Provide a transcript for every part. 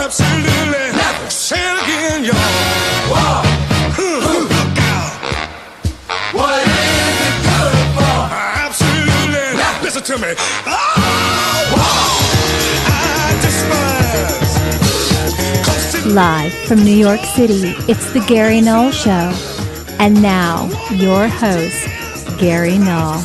Absolutely. Never. Say it again, y'all. Whoa. Look out. What is it good for? Absolutely. Never. Listen to me. Oh, I despise. Live from New York City, it's the Gary Null Show. And now, your host, Gary Null.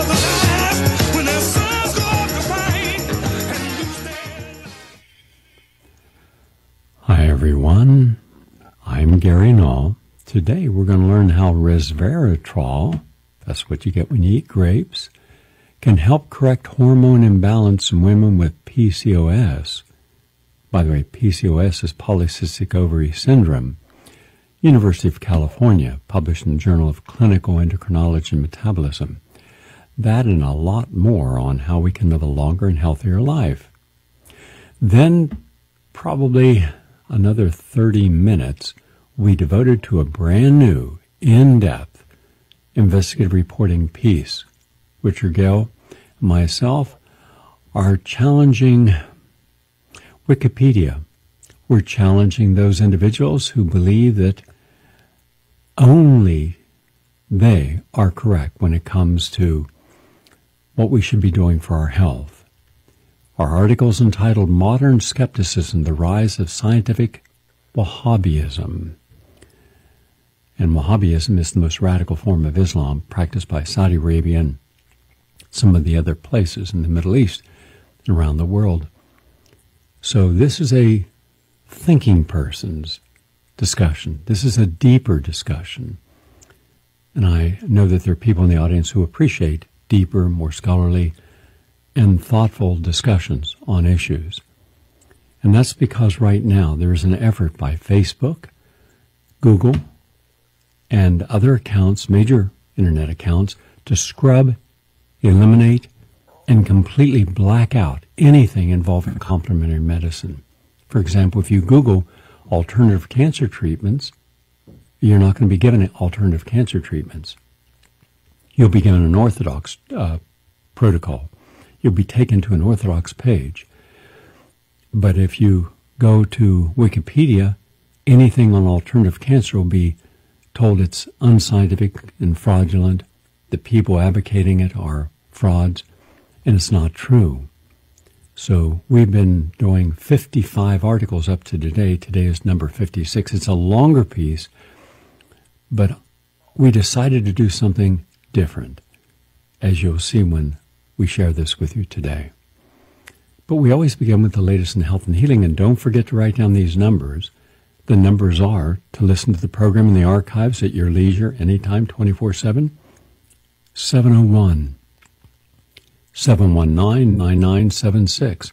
Hi everyone, I'm Gary Null. Today we're going to learn how resveratrol, that's what you get when you eat grapes, can help correct hormone imbalance in women with PCOS. By the way, PCOS is polycystic ovary syndrome. University of California, published in the Journal of Clinical Endocrinology and Metabolism. That and a lot more on how we can live a longer and healthier life. Then, probably another 30 minutes we devoted to a brand new, in-depth investigative reporting piece. Richard Gale and myself are challenging Wikipedia. We're challenging those individuals who believe that only they are correct when it comes to what we should be doing for our health. Our article is entitled Modern Skepticism, the Rise of Scientific Wahhabism. And Wahhabism is the most radical form of Islam practiced by Saudi Arabia and some of the other places in the Middle East and around the world. So this is a thinking person's discussion. This is a deeper discussion. And I know that there are people in the audience who appreciate deeper, more scholarly, and thoughtful discussions on issues. And that's because right now there is an effort by Facebook, Google, and other accounts, major internet accounts, to scrub, eliminate, and completely black out anything involving complementary medicine. For example, if you Google alternative cancer treatments, you're not going to be given alternative cancer treatments. You'll be given an orthodox protocol. You'll be taken to an orthodox page. But if you go to Wikipedia, anything on alternative cancer will be told it's unscientific and fraudulent, the people advocating it are frauds, and it's not true. So we've been doing 55 articles up to today. Today is number 56. It's a longer piece, but we decided to do something different, as you'll see when we share this with you today. But we always begin with the latest in health and healing, and don't forget to write down these numbers. The numbers are to listen to the program in the archives at your leisure, anytime, 24/7, 701. 719-9976,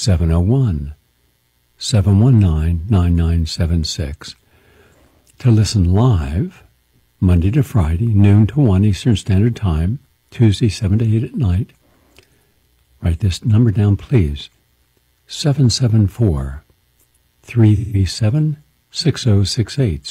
701-719-9976. To listen live, Monday to Friday, noon to 1 Eastern Standard Time, Tuesday 7 to 8 at night. Write this number down, please. 774-337-6068,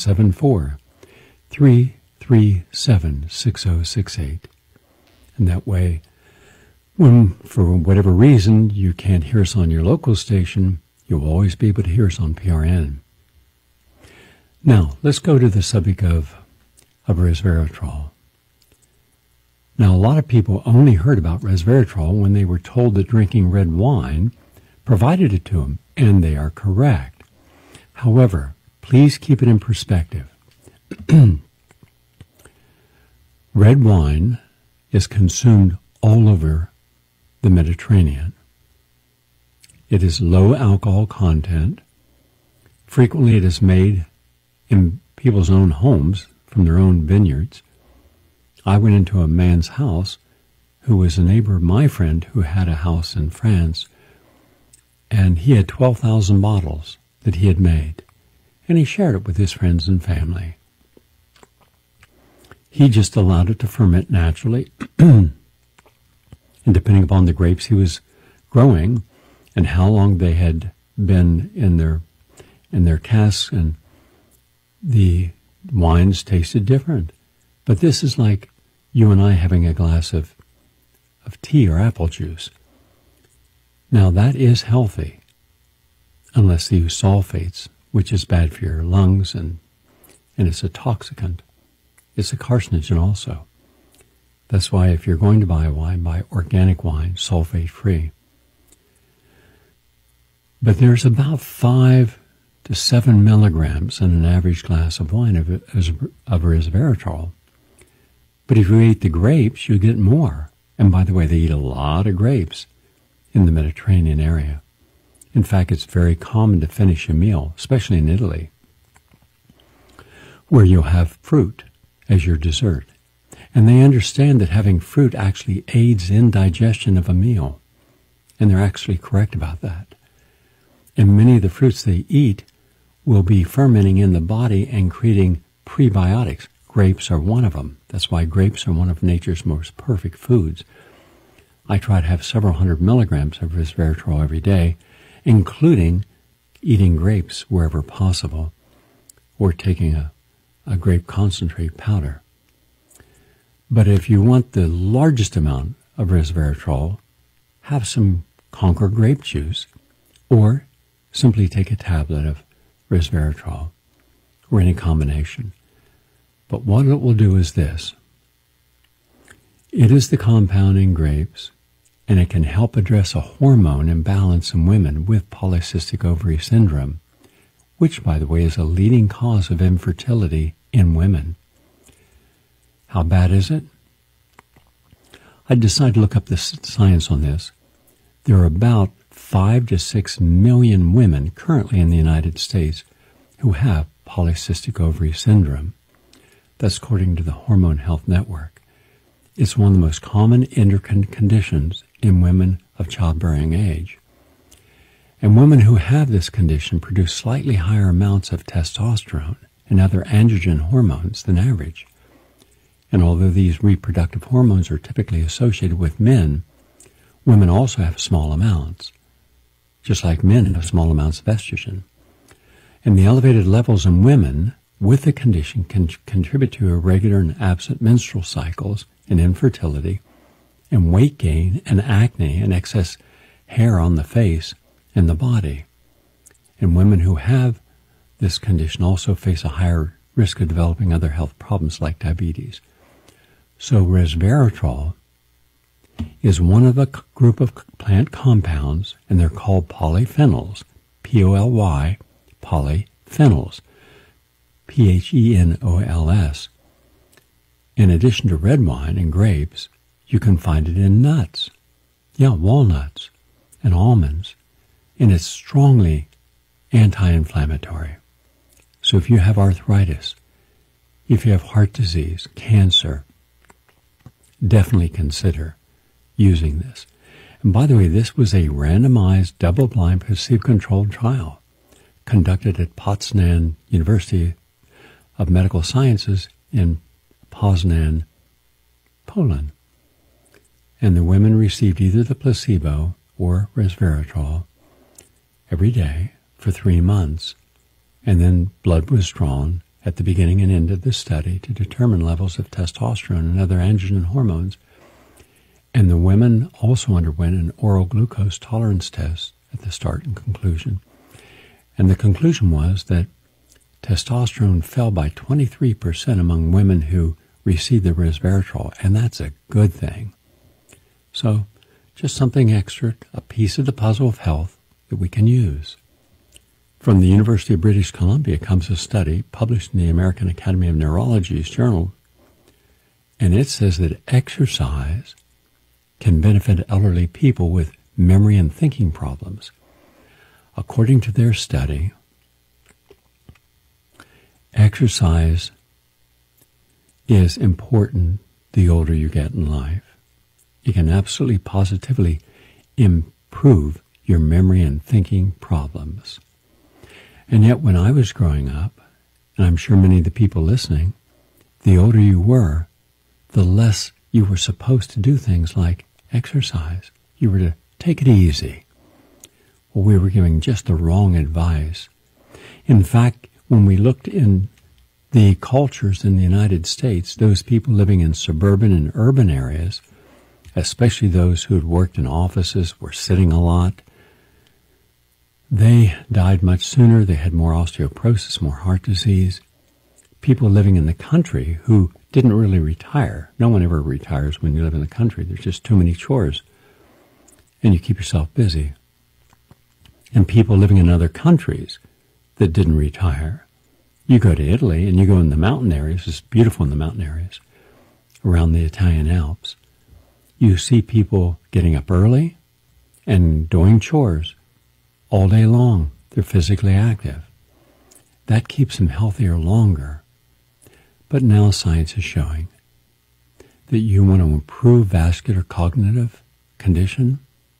774-337-6068. And that way, when, for whatever reason, you can't hear us on your local station, you'll always be able to hear us on PRN. Now, let's go to the subject of resveratrol. Now, a lot of people only heard about resveratrol when they were told that drinking red wine provided it to them, and they are correct. However, please keep it in perspective. Red wine is consumed all over the Mediterranean. It is low alcohol content. Frequently it is made in people's own homes from their own vineyards. I went into a man's house who was a neighbor of my friend who had a house in France, and he had 12,000 bottles that he had made, and he shared it with his friends and family. He just allowed it to ferment naturally, and depending upon the grapes he was growing and how long they had been in their casks, and the wines tasted different. But this is like you and I having a glass of tea or apple juice. Now that is healthy. unless they use sulfates, which is bad for your lungs and it's a toxicant. It's a carcinogen also. That's why if you're going to buy wine, buy organic wine, sulfate-free. But there's about 5 to 7 milligrams in an average glass of wine of resveratrol. But if you eat the grapes, you get more. And by the way, they eat a lot of grapes in the Mediterranean area. In fact, it's very common to finish a meal, especially in Italy, where you'll have fruit as your dessert. And they understand that having fruit actually aids in digestion of a meal. And they're actually correct about that. And many of the fruits they eat will be fermenting in the body and creating prebiotics. Grapes are one of them. That's why grapes are one of nature's most perfect foods. I try to have several hundred milligrams of resveratrol every day, including eating grapes wherever possible, or taking a grape concentrate powder. But if you want the largest amount of resveratrol, have some Concord grape juice, or simply take a tablet of resveratrol, or any combination. But what it will do is this. It is the compound in grapes, and it can help address a hormone imbalance in women with polycystic ovary syndrome, which, by the way, is a leading cause of infertility in women. How bad is it? I decided to look up the science on this. There are about 5 to 6 million women currently in the United States who have polycystic ovary syndrome. That's according to the Hormone Health Network. It's one of the most common endocrine conditions in women of childbearing age. And women who have this condition produce slightly higher amounts of testosterone and other androgen hormones than average. And although these reproductive hormones are typically associated with men, women also have small amounts, just like men have small amounts of estrogen. And the elevated levels in women with the condition can contribute to irregular and absent menstrual cycles and infertility and weight gain and acne and excess hair on the face and the body. And women who have this condition also face a higher risk of developing other health problems like diabetes. So resveratrol is one of a group of plant compounds, and they're called polyphenols, P-O-L-Y, polyphenols, P-H-E-N-O-L-S. In addition to red wine and grapes, you can find it in nuts. Yeah, walnuts and almonds. And it's strongly anti-inflammatory. So if you have arthritis, if you have heart disease, cancer, definitely consider using this. And by the way, this was a randomized, double-blind, placebo-controlled trial conducted at Poznan University of Medical Sciences in Poznan, Poland. And the women received either the placebo or resveratrol every day for 3 months, and then blood was drawn at the beginning and end of the study to determine levels of testosterone and other androgen hormones. And the women also underwent an oral glucose tolerance test at the start and conclusion. And the conclusion was that testosterone fell by 23% among women who received the resveratrol, and that's a good thing. So just something extra, a piece of the puzzle of health that we can use. From the University of British Columbia comes a study published in the American Academy of Neurology's journal, and it says that exercise can benefit elderly people with memory and thinking problems. According to their study, exercise is important the older you get in life. It can absolutely positively improve your memory and thinking problems. And yet when I was growing up, and I'm sure many of the people listening, the older you were, the less you were supposed to do things like exercise. You were to take it easy. Well, we were giving just the wrong advice. In fact, when we looked in the cultures in the United States, those people living in suburban and urban areas, especially those who had worked in offices, were sitting a lot, They died much sooner. They had more osteoporosis, more heart disease. People living in the country who didn't really retire. No one ever retires when you live in the country. There's just too many chores. And you keep yourself busy. And people living in other countries that didn't retire. You go to Italy and you go in the mountain areas. It's beautiful in the mountain areas around the Italian Alps. You see people getting up early and doing chores all day long. They're physically active. That keeps them healthier longer. But now science is showing that you want to improve vascular cognitive condition,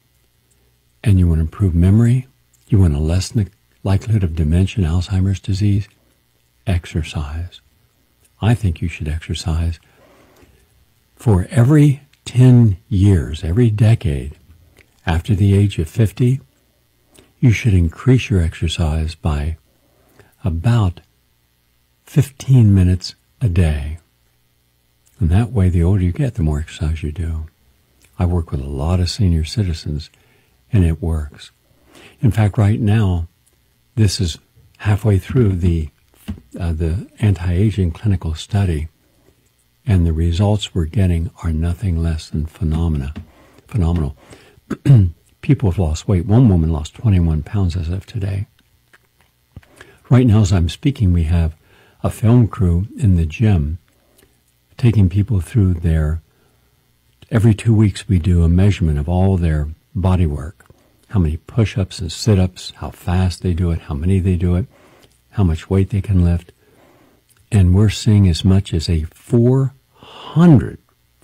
and you want to improve memory, you want to lessen the likelihood of dementia and Alzheimer's disease, exercise. I think you should exercise. For every 10 years, every decade, after the age of 50, you should increase your exercise by about 15 minutes a day. And that way, the older you get, the more exercise you do. I work with a lot of senior citizens, and it works. In fact, right now, this is halfway through the anti-aging clinical study, and the results we're getting are nothing less than phenomenal. People have lost weight. One woman lost 21 pounds as of today. Right now, as I'm speaking, we have a film crew in the gym taking people through every 2 weeks we do a measurement of all their body work. How many push-ups and sit-ups, how fast they do it, how many they do it, how much weight they can lift. And we're seeing as much as a 400%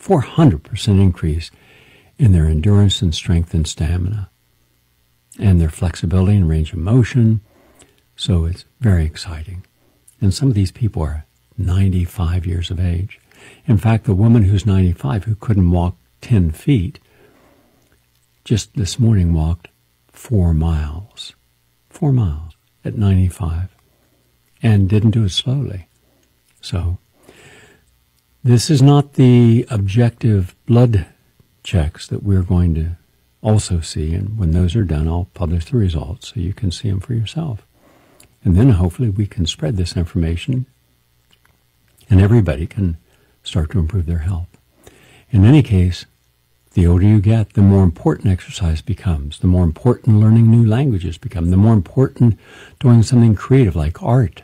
increase in their endurance and strength and stamina, and their flexibility and range of motion. So it's very exciting. And some of these people are 95 years of age. In fact, the woman who's 95 who couldn't walk 10 feet just this morning walked 4 miles. 4 miles at 95. And didn't do it slowly. So this is not the objective blood checks that we're going to also see. And when those are done, I'll publish the results so you can see them for yourself. And then hopefully we can spread this information and everybody can start to improve their health. In any case, the older you get, the more important exercise becomes, the more important learning new languages become, the more important doing something creative like art,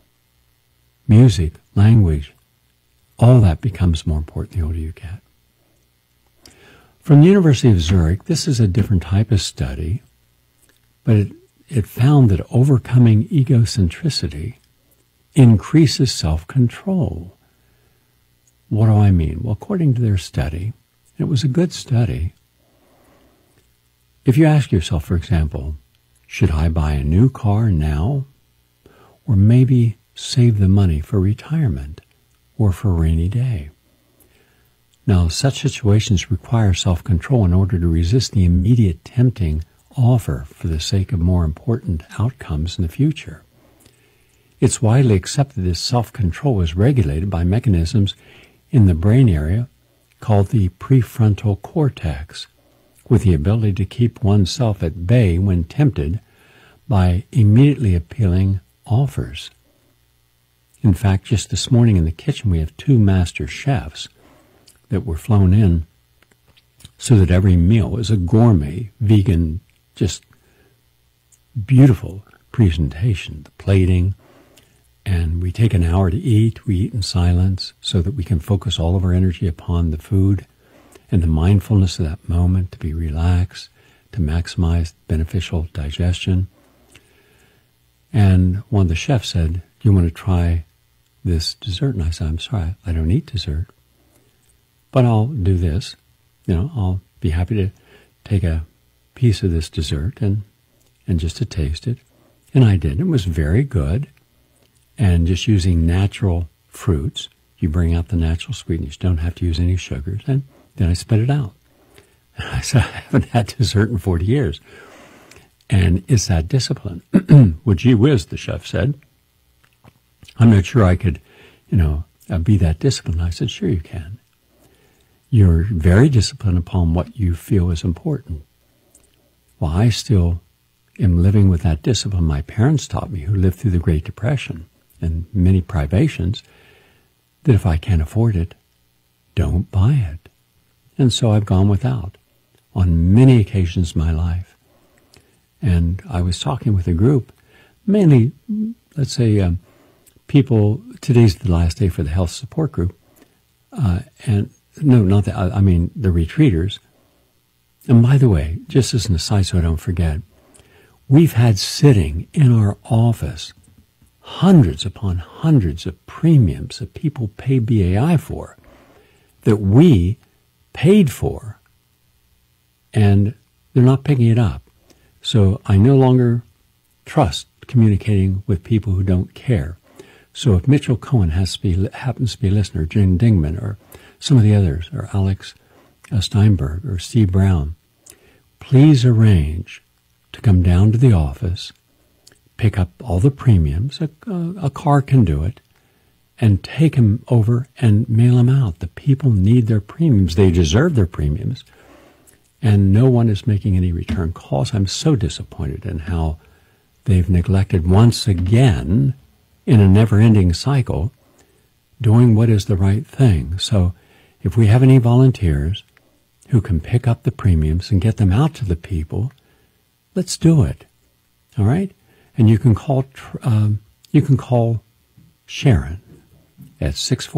music, language. All that becomes more important the older you get. From the University of Zurich, this is a different type of study, but it found that overcoming egocentricity increases self-control. What do I mean? Well, according to their study, it was a good study. If you ask yourself, for example, should I buy a new car now? Or maybe save the money for retirement or for a rainy day? Now, such situations require self-control in order to resist the immediate tempting offer for the sake of more important outcomes in the future. It's widely accepted that self-control is regulated by mechanisms in the brain area called the prefrontal cortex, with the ability to keep oneself at bay when tempted by immediately appealing offers. In fact, just this morning in the kitchen we have 2 master chefs that were flown in so that every meal is a gourmet, vegan, just beautiful presentation, the plating. And we take an hour to eat. We eat in silence so that we can focus all of our energy upon the food and the mindfulness of that moment, to be relaxed, to maximize beneficial digestion. And one of the chefs said, "Do you want to try this dessert?" And I said, "I'm sorry, I don't eat dessert, but I'll do this. I'll be happy to take a piece of this dessert and just to taste it." And I did. It was very good. And just using natural fruits, you bring out the natural sweetness. You don't have to use any sugars. And then I spit it out. And I said, I haven't had dessert in 40 years. And it's that discipline. Well, gee whiz, the chef said. I'm not sure I could, be that disciplined. I said, sure you can. You're very disciplined upon what you feel is important. Well, I still am living with that discipline my parents taught me, who lived through the Great Depression and many privations, that if I can't afford it, don't buy it. And so I've gone without on many occasions in my life. And I was talking with a group, mainly, let's say, people, today's the last day for the health support group, and no, not that, I mean the retreaters. And by the way, just as an aside so I don't forget, we've had sitting in our office hundreds upon hundreds of premiums that people pay BAI for, that we paid for, and they're not picking it up. So I no longer trust communicating with people who don't care. So if Mitchell Cohen happens to be a listener, Jim Dingman, or some of the others, or Alex Steinberg, or Steve Brown, please arrange to come down to the office, pick up all the premiums, a car can do it, and take them over and mail them out. The people need their premiums. They deserve their premiums. And no one is making any return calls. I'm so disappointed in how they've neglected once again, in a never-ending cycle, doing what is the right thing. So if we have any volunteers who can pick up the premiums and get them out to the people, let's do it. All right? And you can call Sharon at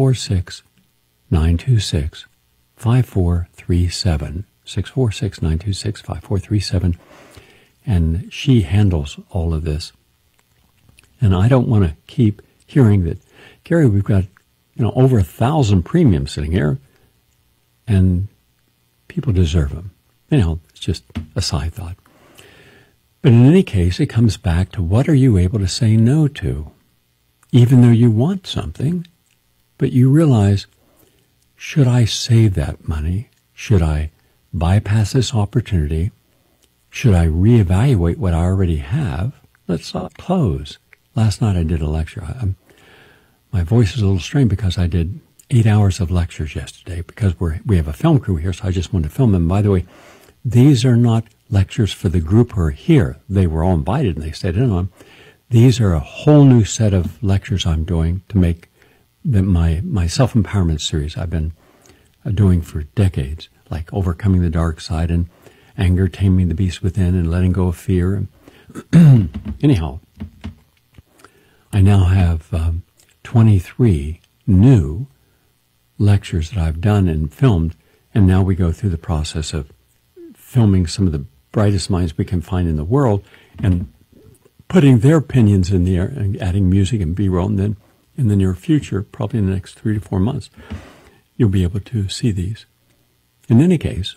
646-926-5437. 646-926-5437. And she handles all of this. And I don't want to keep hearing that, Gary, we've got, over 1,000 premiums sitting here, and people deserve them. It's just a side thought. But in any case, it comes back to what are you able to say no to? Even though you want something, but you realize, should I save that money? Should I bypass this opportunity? Should I reevaluate what I already have? Let's close. Last night I did a lecture. My voice is a little strained because I did 8 hours of lectures yesterday because we have a film crew here, so I just wanted to film them. By the way, these are not lectures for the group who are here. They were all invited and they stayed in on. These are a whole new set of lectures I'm doing to make my self-empowerment series I've been doing for decades, like overcoming the dark side and anger, taming the beast within, and letting go of fear. Anyhow, I now have 23 new lectures that I've done and filmed, and now we go through the process of filming some of the brightest minds we can find in the world and putting their opinions in the air and adding music and B-roll. And then in the near future, probably in the next 3 to 4 months, you'll be able to see these. In any case,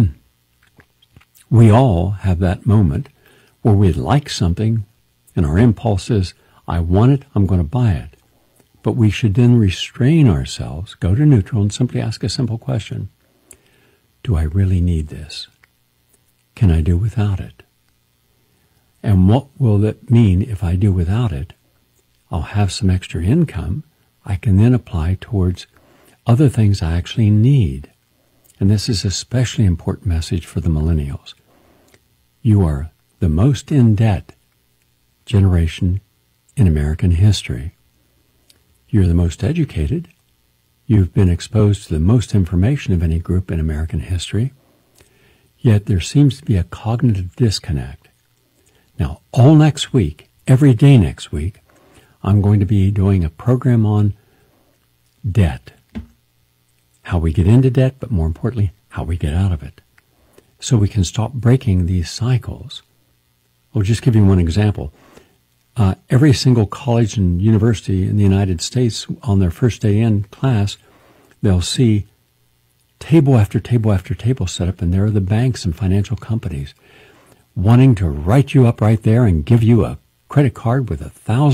we all have that moment where we like something and our impulse is, I want it, I'm going to buy it. But we should then restrain ourselves, go to neutral, and simply ask a simple question. Do I really need this? Can I do without it? And what will that mean if I do without it? I'll have some extra income I can then apply towards other things I actually need. And this is an especially important message for the millennials. You are the most in-debt generation in American history. You're the most educated. You've been exposed to the most information of any group in American history. Yet there seems to be a cognitive disconnect. Now, all next week, every day next week, I'm going to be doing a program on debt. How we get into debt, but more importantly, how we get out of it. So we can stop breaking these cycles. I'll just give you one example. Every single college and university in the United States, on their first day in class, they'll see table after table after table set up, and there are the banks and financial companies wanting to write you up right there and give you a credit card with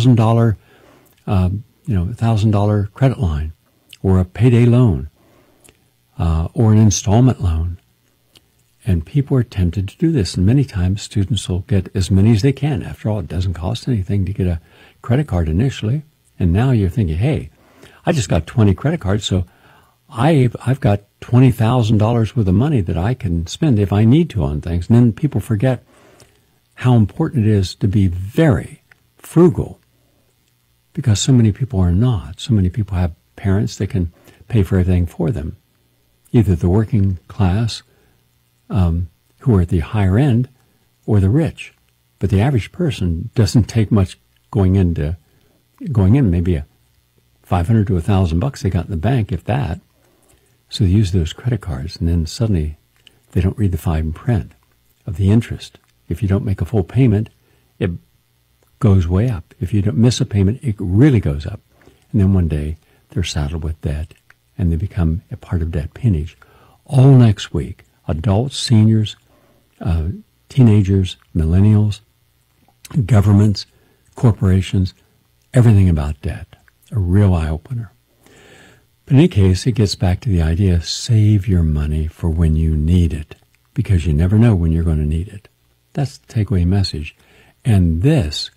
$1,000 credit line, or a payday loan, or an installment loan. And people are tempted to do this. And many times students will get as many as they can. After all, it doesn't cost anything to get a credit card initially. And now you're thinking, hey, I just got 20 credit cards, so I've got $20,000 worth of money that I can spend if I need to on things. And then people forget how important it is to be very frugal, because so many people are not. So many people have parents that can pay for everything for them, either the working class, who are at the higher end, or the rich. But the average person doesn't take much going in, maybe a $500 to $1,000 they got in the bank, if that. So they use those credit cards, and then suddenly they don't read the fine print of the interest. If you don't make a full payment, it goes way up. If you don't miss a payment, it really goes up. And then one day they're saddled with debt, and they become a part of debt peonage. All next week, adults, seniors, teenagers, millennials, governments, corporations, everything about debt. A real eye-opener. But in any case, it gets back to the idea, save your money for when you need it, because you never know when you're going to need it. That's the takeaway message. And this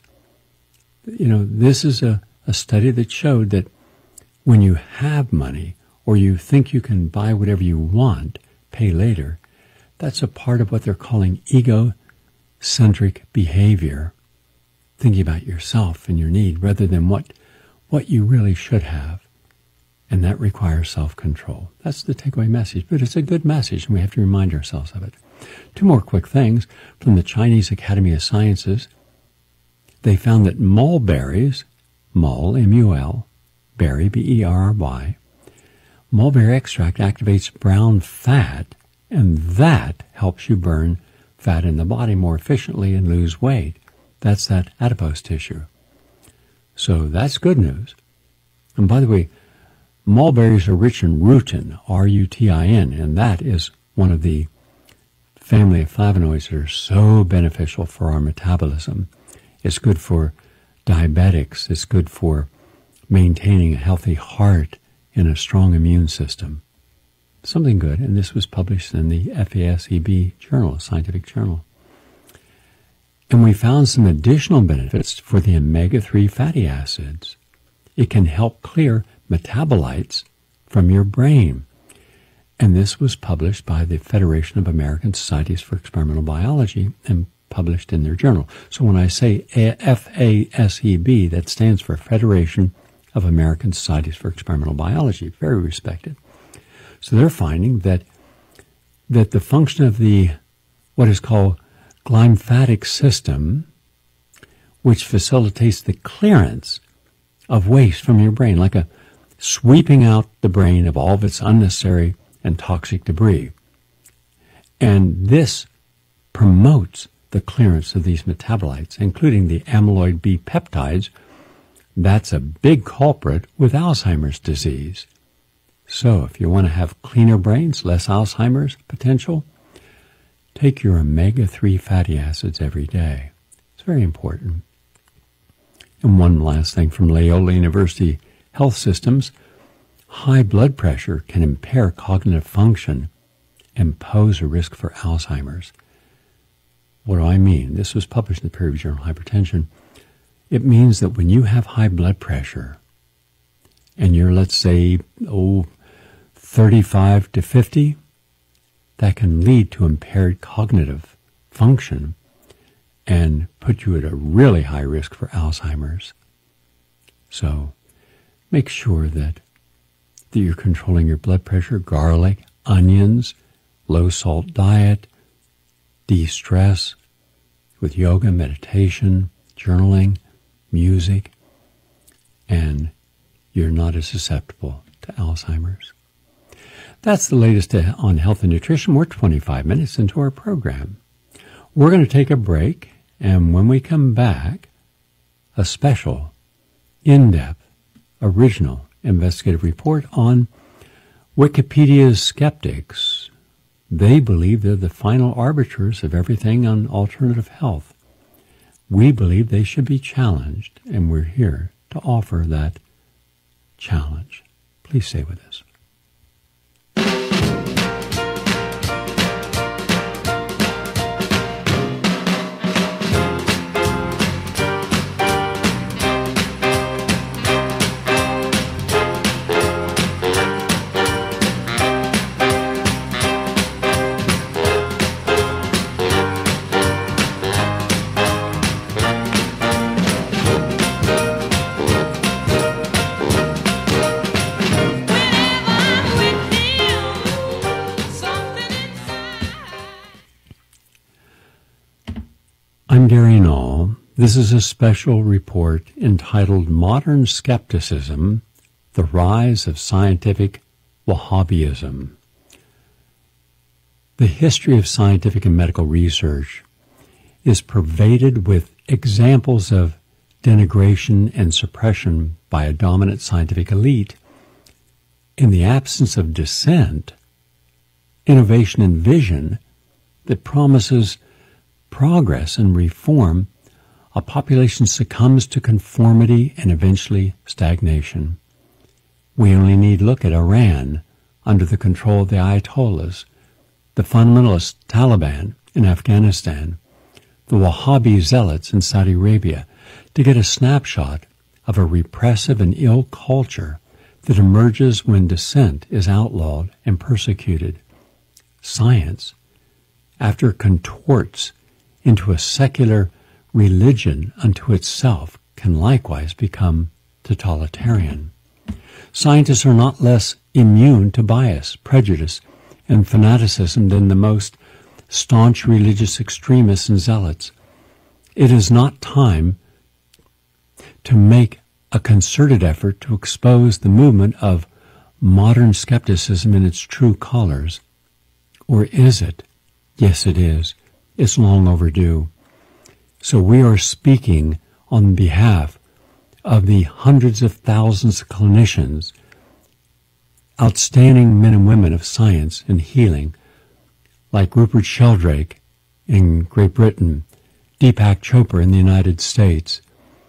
is a study that showed that when you have money, or you think you can buy whatever you want, pay later, that's a part of what they're calling egocentric behavior, thinking about yourself and your need rather than what you really should have. And that requires self-control. That's the takeaway message. But it's a good message, and we have to remind ourselves of it. Two more quick things from the Chinese Academy of Sciences. They found that mulberries, mul, M-U-L, berry, B-E-R-R-Y, mulberry extract activates brown fat, and that helps you burn fat in the body more efficiently and lose weight. That's that adipose tissue. So that's good news. And by the way, mulberries are rich in rutin, R-U-T-I-N, and that is one of the family of flavonoids that are so beneficial for our metabolism. It's good for diabetics. It's good for maintaining a healthy heart and a strong immune system. Something good, and this was published in the FASEB journal, a scientific journal. And we found some additional benefits for the omega-3 fatty acids. It can help clear metabolites from your brain. And this was published by the Federation of American Societies for Experimental Biology and published in their journal. So when I say FASEB, that stands for Federation of American Societies for Experimental Biology, very respected. So they're finding that the function of the what is called glymphatic system, which facilitates the clearance of waste from your brain, like a sweeping out the brain of all of its unnecessary and toxic debris. And this promotes the clearance of these metabolites, including the amyloid B peptides. That's a big culprit with Alzheimer's disease. So if you want to have cleaner brains, less Alzheimer's potential, take your omega-3 fatty acids every day. It's very important. And one last thing from Loyola University Health Systems, high blood pressure can impair cognitive function and pose a risk for Alzheimer's. What do I mean? This was published in the peer-reviewed journal Hypertension. It means that when you have high blood pressure and you're, let's say, 35 to 50, that can lead to impaired cognitive function and put you at a really high risk for Alzheimer's. So make sure that you're controlling your blood pressure, garlic, onions, low-salt diet, de-stress with yoga, meditation, journaling, music, and you're not as susceptible to Alzheimer's. That's the latest on health and nutrition. We're 25 minutes into our program. We're going to take a break, and when we come back, a special, in-depth, original investigative report on Wikipedia's skeptics. They believe they're the final arbiters of everything on alternative health. We believe they should be challenged, and we're here to offer that challenge. Please stay with us. I'm Gary Null. This is a special report entitled Modern Skepticism, the Rise of Scientific Wahhabism. The history of scientific and medical research is pervaded with examples of denigration and suppression by a dominant scientific elite. In the absence of dissent, innovation and vision that promises progress and reform, a population succumbs to conformity and eventually stagnation. We only need look at Iran under the control of the Ayatollahs, the fundamentalist Taliban in Afghanistan, the Wahhabi zealots in Saudi Arabia, to get a snapshot of a repressive and ill culture that emerges when dissent is outlawed and persecuted. Science, after contorts into a secular religion unto itself, can likewise become totalitarian. Scientists are not less immune to bias, prejudice, and fanaticism than the most staunch religious extremists and zealots. It is not time to make a concerted effort to expose the movement of modern skepticism in its true colors. Or is it? Yes, it is. It's long overdue. So we are speaking on behalf of the hundreds of thousands of clinicians, outstanding men and women of science and healing, like Rupert Sheldrake in Great Britain, Deepak Chopra in the United States.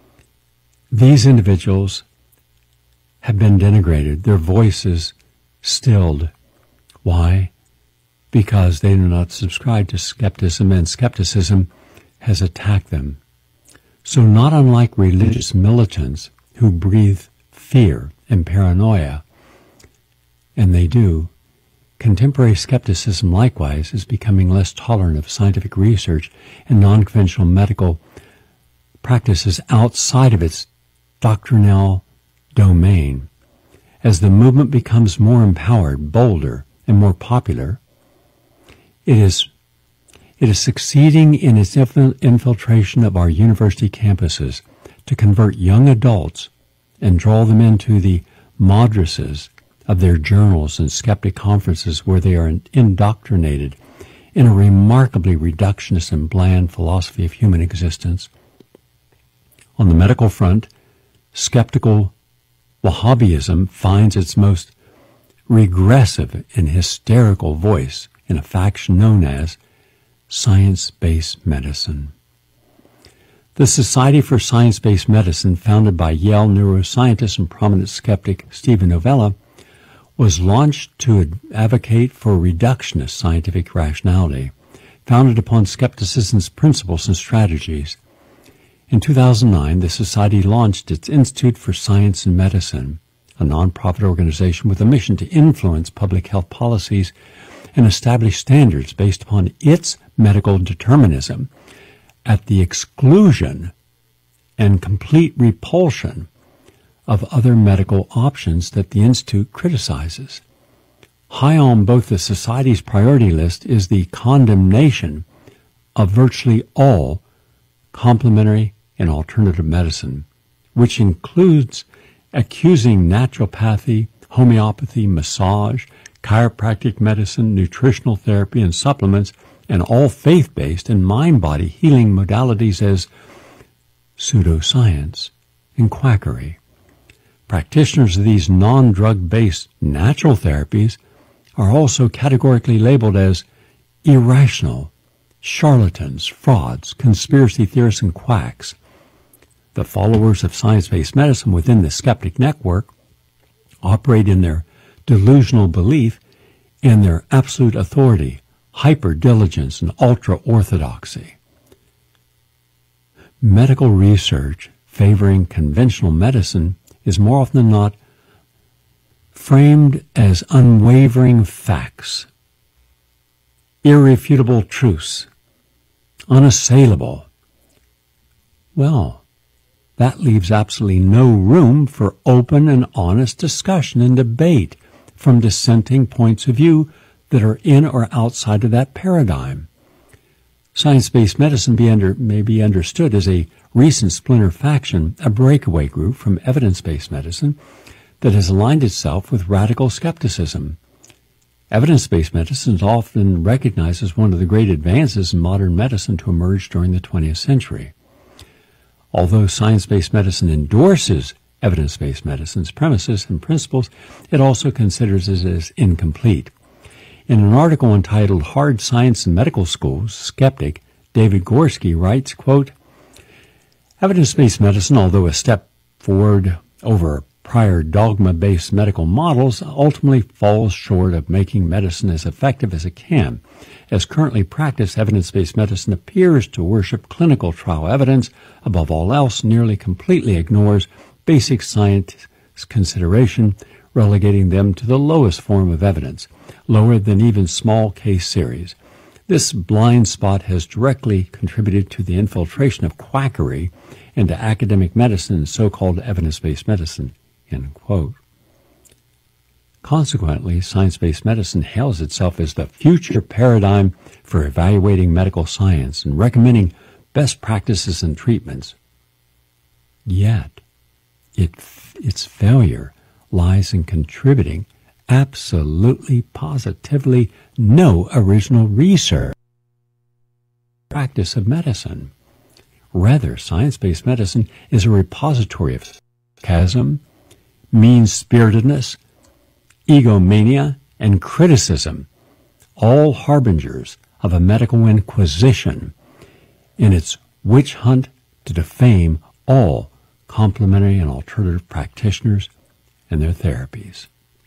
These individuals have been denigrated, their voices stilled. Why? Because they do not subscribe to skepticism, and skepticism has attacked them. So not unlike religious militants who breathe fear and paranoia, and they do, contemporary skepticism likewise is becoming less tolerant of scientific research and non-conventional medical practices outside of its doctrinal domain. As the movement becomes more empowered, bolder, and more popular, it is succeeding in its infiltration of our university campuses to convert young adults and draw them into the madrasas of their journals and skeptic conferences, where they are indoctrinated in a remarkably reductionist and bland philosophy of human existence. On the medical front, skeptical Wahhabism finds its most regressive and hysterical voice in a faction known as science-based medicine. The Society for Science-Based Medicine, founded by Yale neuroscientist and prominent skeptic Stephen Novella, was launched to advocate for reductionist scientific rationality, founded upon skepticism's principles and strategies. In 2009, the Society launched its Institute for Science and Medicine, a nonprofit organization with a mission to influence public health policies and establish standards based upon its medical determinism at the exclusion and complete repulsion of other medical options that the Institute criticizes. High on both the Society's priority list is the condemnation of virtually all complementary and alternative medicine, which includes accusing naturopathy, homeopathy, massage, chiropractic medicine, nutritional therapy, and supplements, and all faith-based and mind-body healing modalities as pseudoscience and quackery. Practitioners of these non-drug-based natural therapies are also categorically labeled as irrational, charlatans, frauds, conspiracy theorists, and quacks. The followers of science-based medicine within the skeptic network operate in their delusional belief in their absolute authority, hyper-diligence, and ultra-orthodoxy. Medical research favoring conventional medicine is more often than not framed as unwavering facts, irrefutable truths, unassailable. Well, that leaves absolutely no room for open and honest discussion and debate from dissenting points of view that are in or outside of that paradigm. Science-based medicine may be understood as a recent splinter faction, a breakaway group from evidence-based medicine that has aligned itself with radical skepticism. Evidence-based medicine is often recognized as one of the great advances in modern medicine to emerge during the 20th century. Although science-based medicine endorses evidence-based medicine's premises and principles, it also considers it as incomplete. In an article entitled Hard Science in Medical Schools, skeptic David Gorski writes, quote, "Evidence-based medicine, although a step forward over prior dogma-based medical models, ultimately falls short of making medicine as effective as it can. As currently practiced, evidence-based medicine appears to worship clinical trial evidence. Above all else, nearly completely ignores basic science consideration, relegating them to the lowest form of evidence, lower than even small case series. This blind spot has directly contributed to the infiltration of quackery into academic medicine and so-called evidence-based medicine." End quote. Consequently, science-based medicine hails itself as the future paradigm for evaluating medical science and recommending best practices and treatments. Yet, its failure lies in contributing absolutely, positively no original research practice of medicine. Rather, science-based medicine is a repository of sarcasm, mean-spiritedness, egomania, and criticism, all harbingers of a medical inquisition in its witch hunt to defame all complementary and alternative practitioners and their therapies.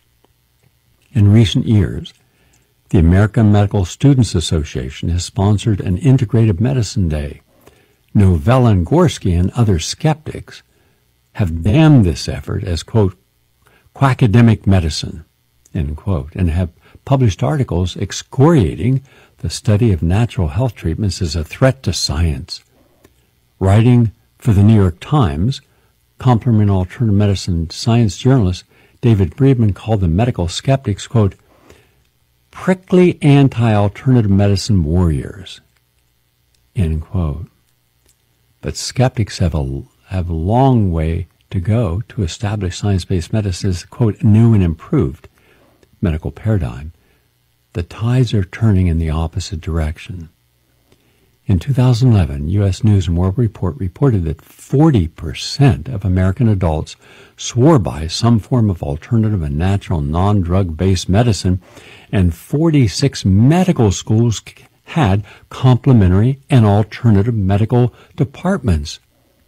In recent years, the American Medical Students Association has sponsored an integrative medicine day. Novell and Gorski and other skeptics have damned this effort as, quote, quackademic medicine, end quote, and have published articles excoriating the study of natural health treatments as a threat to science. Writing for the New York Times, complementary alternative medicine science journalist David Friedman called the medical skeptics, quote, prickly anti-alternative medicine warriors, end quote. But skeptics have a long way to go to establish science-based medicine as, quote, new and improved medical paradigm. The tides are turning in the opposite direction. In 2011, U.S. News & World Report reported that 40% of American adults swore by some form of alternative and natural non-drug-based medicine, and 46 medical schools had complementary and alternative medical departments.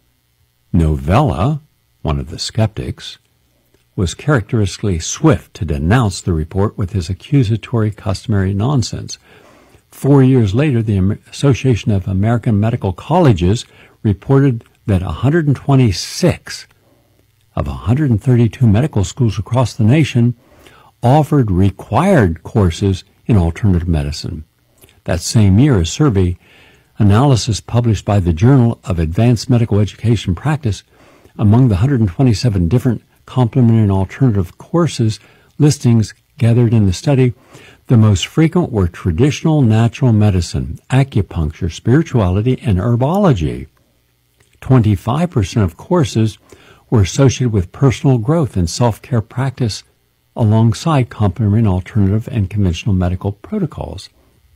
Novella, one of the skeptics, was characteristically swift to denounce the report with his accusatory customary nonsense. 4 years later, the Association of American Medical Colleges reported that 126 of 132 medical schools across the nation offered required courses in alternative medicine. That same year, a survey analysis published by the Journal of Advanced Medical Education Practice among the 127 different complementary and alternative courses listings gathered in the study, the most frequent were traditional natural medicine, acupuncture, spirituality, and herbology. 25% of courses were associated with personal growth and self-care practice alongside complementary and alternative and conventional medical protocols.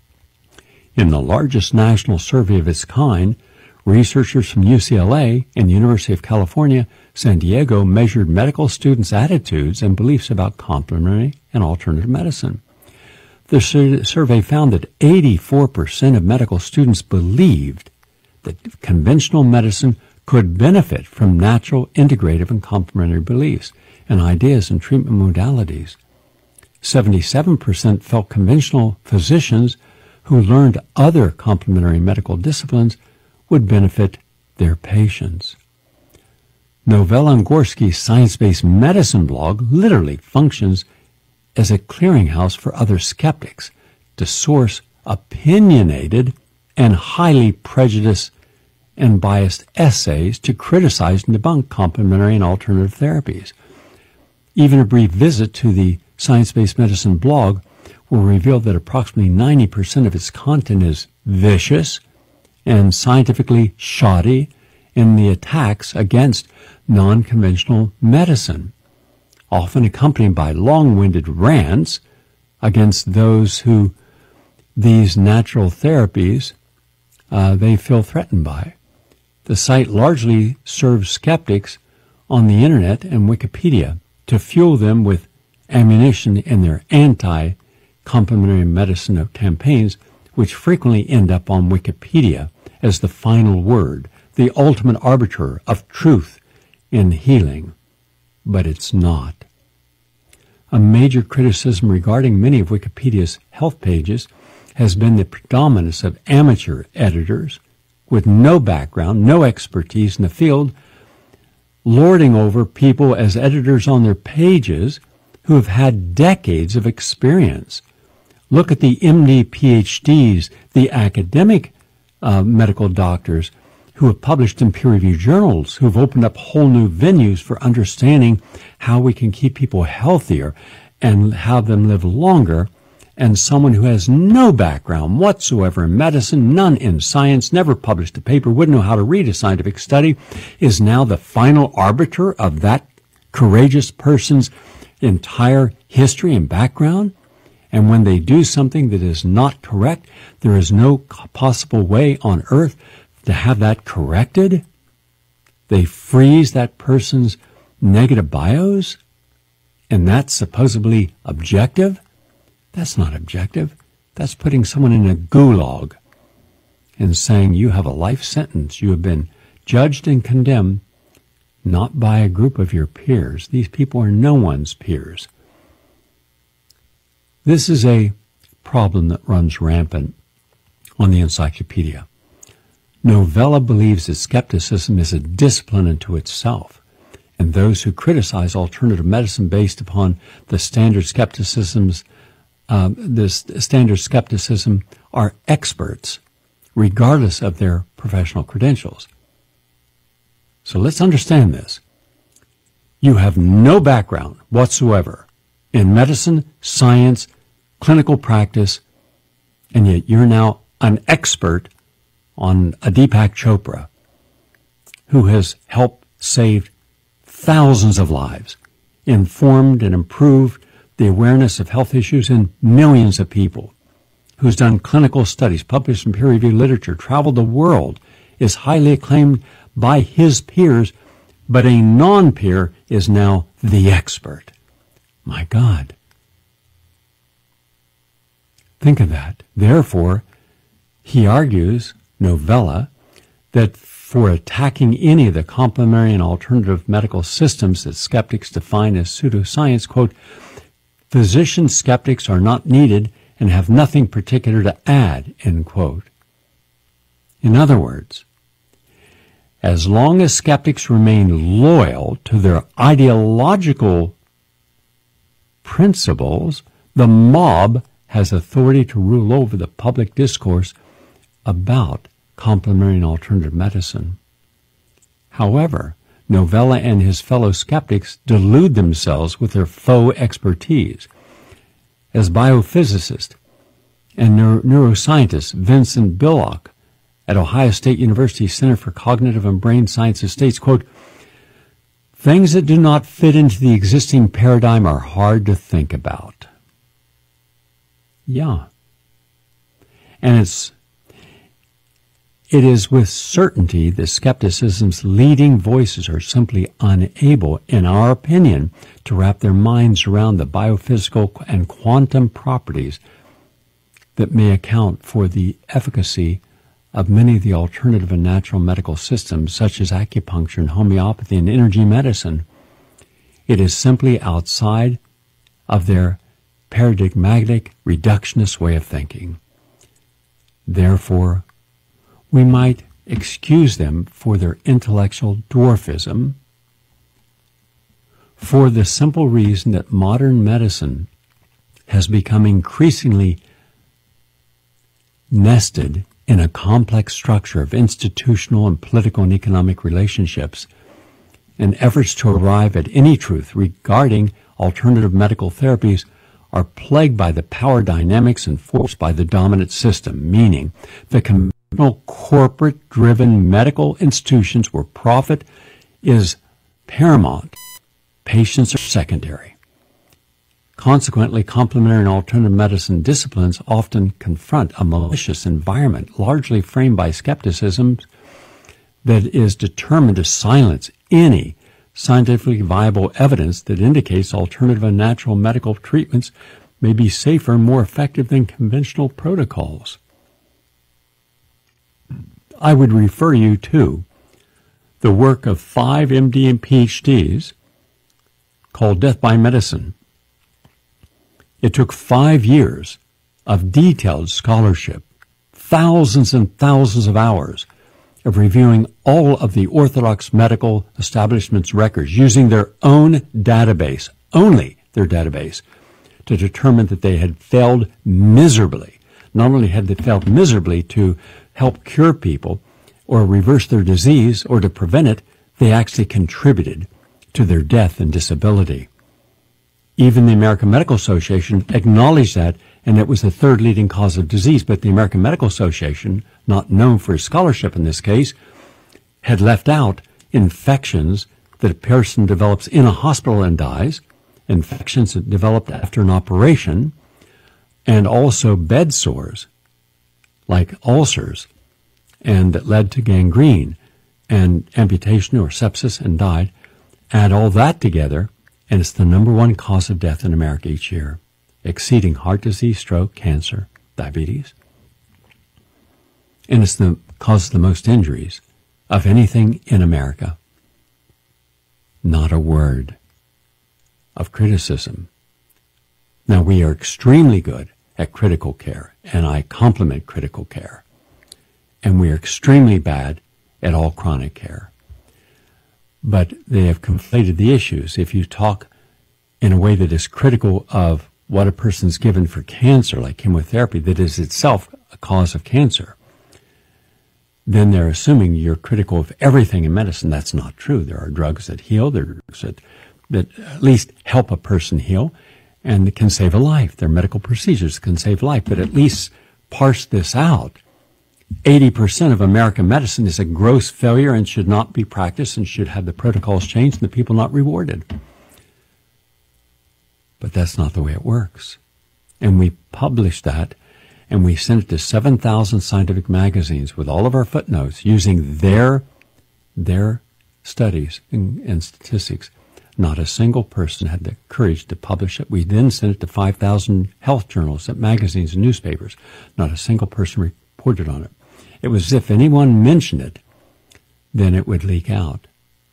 In the largest national survey of its kind, researchers from UCLA and the University of California, San Diego measured medical students' attitudes and beliefs about complementary and alternative medicine. The survey found that 84% of medical students believed that conventional medicine could benefit from natural, integrative, and complementary beliefs and ideas and treatment modalities. 77% felt conventional physicians who learned other complementary medical disciplines would benefit their patients. Novell and Gorski's science-based medicine blog literally functions as a clearinghouse for other skeptics to source opinionated and highly prejudiced and biased essays to criticize and debunk complementary and alternative therapies. Even a brief visit to the science-based medicine blog will reveal that approximately 90% of its content is vicious, and scientifically shoddy in the attacks against non-conventional medicine, often accompanied by long-winded rants against those who these natural therapies they feel threatened by. The site largely serves skeptics on the internet and Wikipedia to fuel them with ammunition in their anti-complementary medicine campaigns, which frequently end up on Wikipedia as the final word, the ultimate arbiter of truth in healing. But it's not. A major criticism regarding many of Wikipedia's health pages has been the predominance of amateur editors with no background, no expertise in the field, lording over people as editors on their pages who have had decades of experience. Look at the MD, PhDs, the academic medical doctors who have published in peer-reviewed journals, who have opened up whole new venues for understanding how we can keep people healthier and have them live longer, and someone who has no background whatsoever in medicine, none in science, never published a paper, wouldn't know how to read a scientific study, is now the final arbiter of that courageous person's entire history and background. And when they do something that is not correct, there is no possible way on earth to have that corrected. They freeze that person's negative bios, and that's supposedly objective. That's not objective. That's putting someone in a gulag and saying you have a life sentence. You have been judged and condemned not by a group of your peers. These people are no one's peers. This is a problem that runs rampant on the encyclopedia. Novella believes that skepticism is a discipline unto itself, and those who criticize alternative medicine based upon the standard skepticism are experts, regardless of their professional credentials. So let's understand this. You have no background whatsoever in medicine, science, clinical practice, and yet you're now an expert on a Deepak Chopra who has helped save thousands of lives, informed and improved the awareness of health issues in millions of people, who's done clinical studies, published in peer-reviewed literature, traveled the world, is highly acclaimed by his peers, but a non-peer is now the expert. My God. Think of that. Therefore, he argues, Novella, that for attacking any of the complementary and alternative medical systems that skeptics define as pseudoscience, quote, physician skeptics are not needed and have nothing particular to add, end quote. In other words, as long as skeptics remain loyal to their ideological principles, the mob has authority to rule over the public discourse about complementary and alternative medicine. However, Novella and his fellow skeptics delude themselves with their faux expertise. As biophysicist and neuroscientist Vincent Billock at Ohio State University Center for Cognitive and Brain Sciences states, quote, things that do not fit into the existing paradigm are hard to think about. Yeah. And it is with certainty that skepticism's leading voices are simply unable, in our opinion, to wrap their minds around the biophysical and quantum properties that may account for the efficacy of many of the alternative and natural medical systems, such as acupuncture and homeopathy and energy medicine. It is simply outside of their paradigmatic, reductionist way of thinking. Therefore, we might excuse them for their intellectual dwarfism, for the simple reason that modern medicine has become increasingly nested in a complex structure of institutional and political and economic relationships, and efforts to arrive at any truth regarding alternative medical therapies are plagued by the power dynamics enforced by the dominant system, meaning the corporate-driven medical institutions where profit is paramount. Patients are secondary. Consequently, complementary and alternative medicine disciplines often confront a malicious environment, largely framed by skepticism that is determined to silence any scientifically viable evidence that indicates alternative and natural medical treatments may be safer and more effective than conventional protocols. I would refer you to the work of 5 MD and PhDs called Death by Medicine. It took 5 years of detailed scholarship, thousands and thousands of hours of reviewing all of the orthodox medical establishment's records using their own database, only their database, to determine that they had failed miserably. Not only had they failed miserably to help cure people or reverse their disease or to prevent it, they actually contributed to their death and disability. Even the American Medical Association acknowledged that, and it was the third leading cause of disease. But the American Medical Association, not known for its scholarship in this case, had left out infections that a person develops in a hospital and dies, infections that developed after an operation, and also bed sores, like ulcers, and that led to gangrene and amputation or sepsis and died. Add all that together, and it's the number one cause of death in America each year, exceeding heart disease, stroke, cancer, diabetes. And it's the causes the most injuries of anything in America. Not a word of criticism. Now, we are extremely good at critical care, and I compliment critical care. And we are extremely bad at all chronic care. But they have conflated the issues. If you talk in a way that is critical of what a person's given for cancer, like chemotherapy, that is itself a cause of cancer, then they're assuming you're critical of everything in medicine. That's not true. There are drugs that heal, there are drugs that at least help a person heal, and that can save a life. There are medical procedures that can save life, but at least parse this out. 80% of American medicine is a gross failure and should not be practiced and should have the protocols changed and the people not rewarded. But that's not the way it works. And we published that, and we sent it to 7,000 scientific magazines with all of our footnotes using their studies and statistics. Not a single person had the courage to publish it. We then sent it to 5,000 health journals, magazines, and newspapers. Not a single person reported on it. It was as if anyone mentioned it, then it would leak out.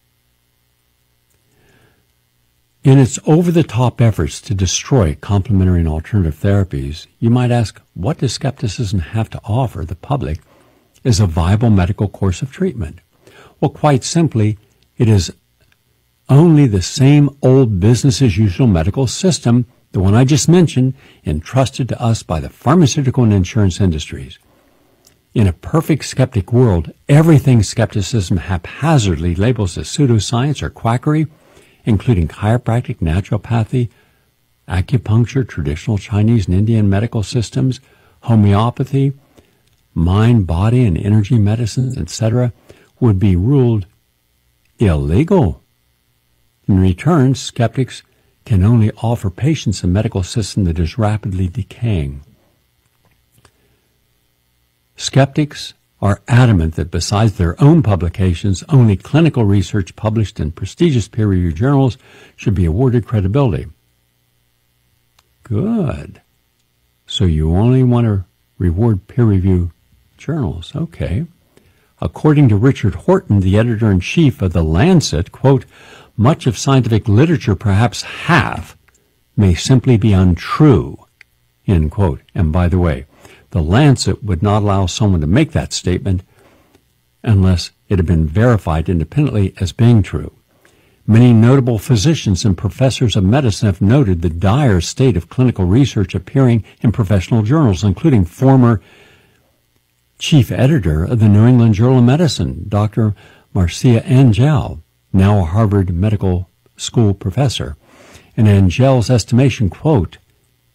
In its over-the-top efforts to destroy complementary and alternative therapies, you might ask, what does skepticism have to offer the public as a viable medical course of treatment? Well, quite simply, it is only the same old business-as-usual medical system, the one I just mentioned, entrusted to us by the pharmaceutical and insurance industries. In a perfect skeptic world, everything skepticism haphazardly labels as pseudoscience or quackery, including chiropractic, naturopathy, acupuncture, traditional Chinese and Indian medical systems, homeopathy, mind, body, and energy medicine, etc., would be ruled illegal. In return, skeptics can only offer patients a medical system that is rapidly decaying. Skeptics are adamant that besides their own publications, only clinical research published in prestigious peer-reviewed journals should be awarded credibility. Good. So you only want to reward peer-reviewed journals. Okay. According to Richard Horton, the editor-in-chief of The Lancet, quote, much of scientific literature, perhaps half, may simply be untrue, end quote. And by the way, The Lancet would not allow someone to make that statement unless it had been verified independently as being true. Many notable physicians and professors of medicine have noted the dire state of clinical research appearing in professional journals, including former chief editor of the New England Journal of Medicine, Dr. Marcia Angel, now a Harvard Medical School professor. In Angel's estimation, quote,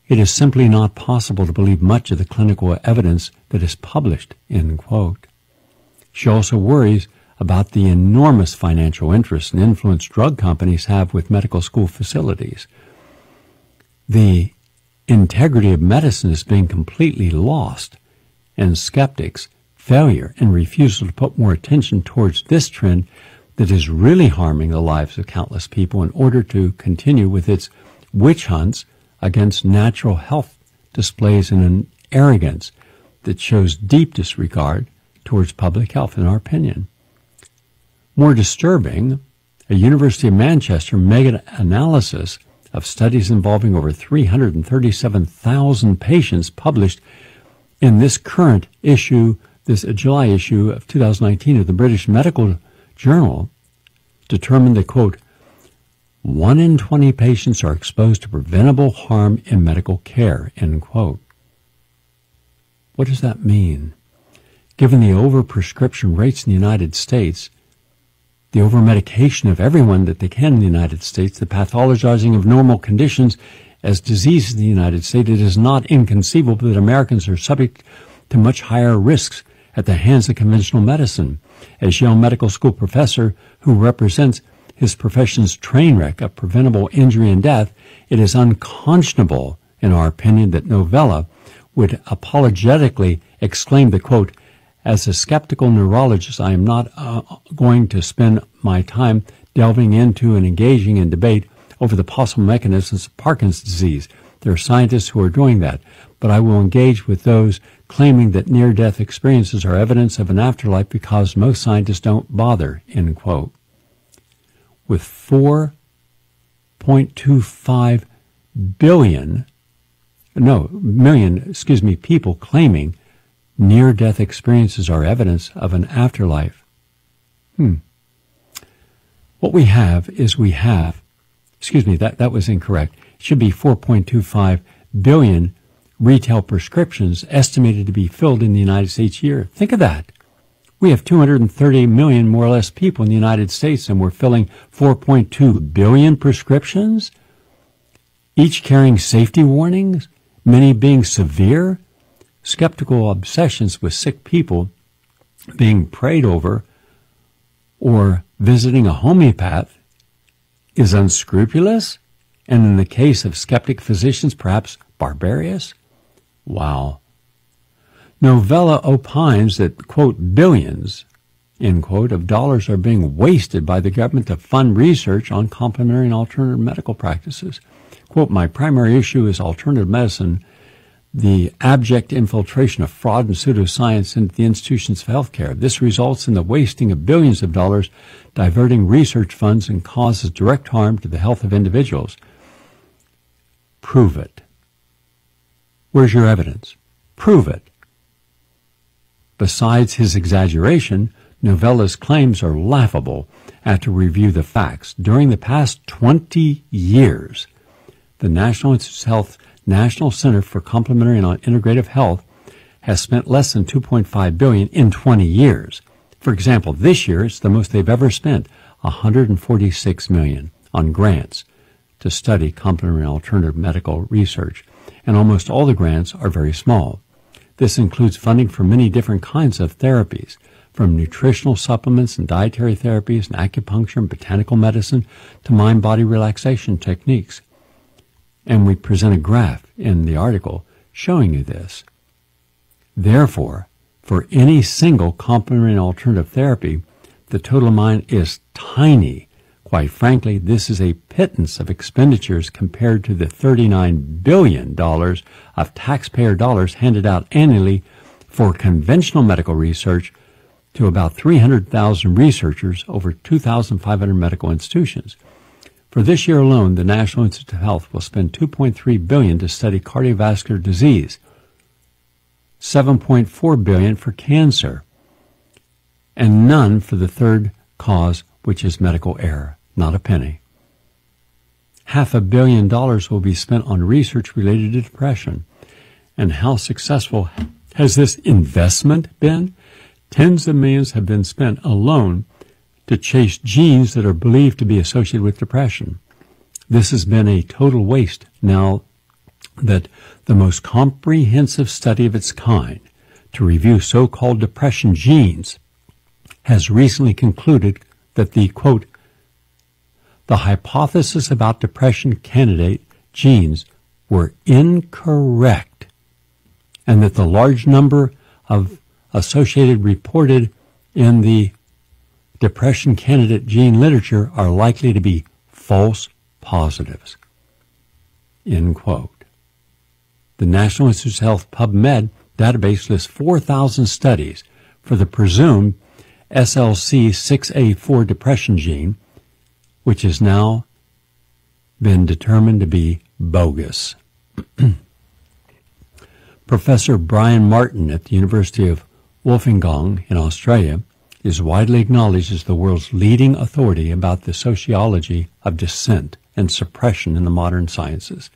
It is simply not possible to believe much of the clinical evidence that is published, end quote. She also worries about the enormous financial interest and influence drug companies have with medical school facilities. The integrity of medicine is being completely lost, and skeptics' failure and refusal to put more attention towards this trend that is really harming the lives of countless people in order to continue with its witch hunts against natural health displays an arrogance that shows deep disregard towards public health, in our opinion. More disturbing, a University of Manchester meta-analysis of studies involving over 337,000 patients published in this current issue, this July issue of 2019 of the British Medical Journal, determined that, quote, 1 in 20 patients are exposed to preventable harm in medical care, end quote. What does that mean? Given the overprescription rates in the United States, the overmedication of everyone that they can in the United States, the pathologizing of normal conditions as diseases in the United States, it is not inconceivable that Americans are subject to much higher risks at the hands of conventional medicine. As Yale Medical School professor who represents his profession's train wreck of preventable injury and death, it is unconscionable, in our opinion, that Novella would apologetically exclaim that, quote, as a skeptical neurologist, I am not going to spend my time delving into and engaging in debate over the possible mechanisms of Parkinson's disease. There are scientists who are doing that, but I will engage with those claiming that near-death experiences are evidence of an afterlife because most scientists don't bother, end quote. With 4.25 million people claiming near-death experiences are evidence of an afterlife. What we have, that was incorrect. It should be 4.25 billion retail prescriptions estimated to be filled in the United States a year. Think of that. We have 230 million, more or less, people in the United States, and we're filling 4.2 billion prescriptions, each carrying safety warnings, many being severe. Skeptical obsessions with sick people being prayed over or visiting a homeopath is unscrupulous, and in the case of skeptic physicians, perhaps barbarous. Wow. Novella opines that, quote, billions, end quote, of dollars are being wasted by the government to fund research on complementary and alternative medical practices. Quote, my primary issue is alternative medicine, the abject infiltration of fraud and pseudoscience into the institutions of healthcare. This results in the wasting of billions of dollars, diverting research funds, and causes direct harm to the health of individuals. Prove it. Where's your evidence? Prove it. Besides his exaggeration, Novella's claims are laughable after review the facts. During the past 20 years, the National Institutes of Health National Center for Complementary and Integrative Health has spent less than $2.5 billion in 20 years. For example, this year it's the most they've ever spent, $146 million on grants to study complementary and alternative medical research, and almost all the grants are very small. This includes funding for many different kinds of therapies, from nutritional supplements and dietary therapies and acupuncture and botanical medicine to mind-body relaxation techniques. And we present a graph in the article showing you this. Therefore, for any single complementary and alternative therapy, the total amount is tiny. Quite frankly, this is a pittance of expenditures compared to the $39 billion of taxpayer dollars handed out annually for conventional medical research to about 300,000 researchers over 2,500 medical institutions. For this year alone, the National Institute of Health will spend $2.3 billion to study cardiovascular disease, $7.4 billion for cancer, and none for the third cause, which is medical error, not a penny. $500 million will be spent on research related to depression. And how successful has this investment been? Tens of millions have been spent alone to chase genes that are believed to be associated with depression. This has been a total waste. Now, that the most comprehensive study of its kind to review so-called depression genes has recently concluded that the, quote, the hypothesis about depression candidate genes were incorrect, and that the large number of associated reported in the depression candidate gene literature are likely to be false positives, end quote. The National Institutes of Health PubMed database lists 4,000 studies for the presumed SLC6A4 depression gene, which has now been determined to be bogus. Professor Brian Martin at the University of Wollongong in Australia is widely acknowledged as the world's leading authority about the sociology of dissent and suppression in the modern sciences.